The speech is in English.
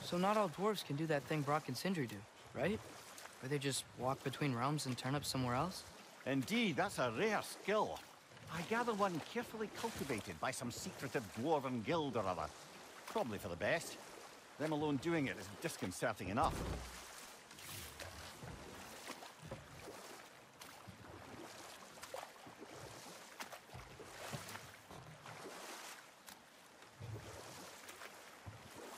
So not all dwarves can do that thing Brock and Sindri do, right? Where they just walk between realms and turn up somewhere else? Indeed, that's a rare skill. I gather one carefully cultivated by some secretive dwarven guild or other. Probably for the best. Them alone doing it is disconcerting enough.